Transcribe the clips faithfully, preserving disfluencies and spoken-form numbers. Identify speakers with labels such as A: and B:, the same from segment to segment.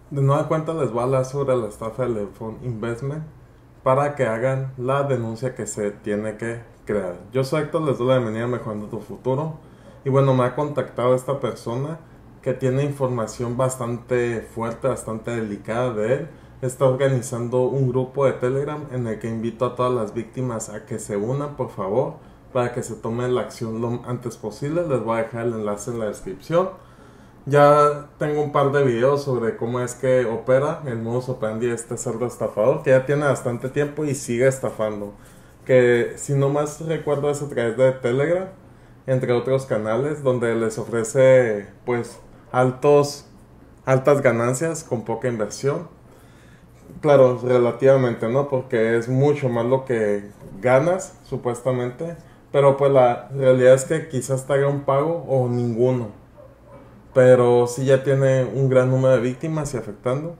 A: De nueva cuenta les voy a hablar sobre la estafa del Lefon Investment para que hagan la denuncia que se tiene que crear. Yo soy Héctor, les doy la bienvenida a Mejorando tu Futuro. Y bueno, me ha contactado esta persona que tiene información bastante fuerte, bastante delicada de él. Está organizando un grupo de Telegram en el que invito a todas las víctimas a que se unan, por favor, para que se tome la acción lo antes posible. Les voy a dejar el enlace en la descripción. Ya tengo un par de videos sobre cómo es que opera el modus operandi de este cerdo estafador, que ya tiene bastante tiempo y sigue estafando. Que si no más recuerdo es a través de Telegram, entre otros canales, donde les ofrece pues altos, altas ganancias con poca inversión. Claro, relativamente, ¿no? Porque es mucho más lo que ganas, supuestamente. Pero pues la realidad es que quizás te haga un pago o ninguno, pero sí ya tiene un gran número de víctimas y afectando.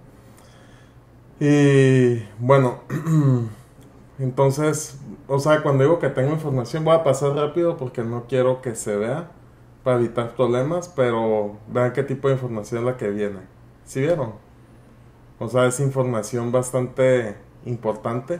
A: Y bueno, entonces, o sea, cuando digo que tengo información voy a pasar rápido porque no quiero que se vea para evitar problemas, pero vean qué tipo de información es la que viene. ¿Sí vieron? O sea, es información bastante importante.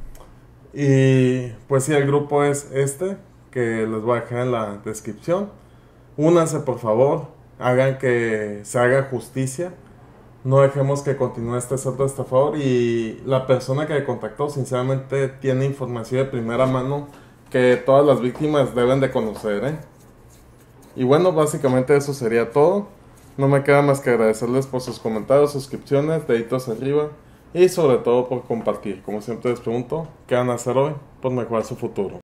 A: Y pues sí, el grupo es este, que les voy a dejar en la descripción. Únanse por favor, hagan que se haga justicia, no dejemos que continúe este cerdo estafador. Y la persona que me contactó sinceramente tiene información de primera mano que todas las víctimas deben de conocer, ¿eh? Y bueno, básicamente eso sería todo. No me queda más que agradecerles por sus comentarios, suscripciones, deditos arriba y sobre todo por compartir. Como siempre les pregunto, ¿qué van a hacer hoy por mejorar su futuro?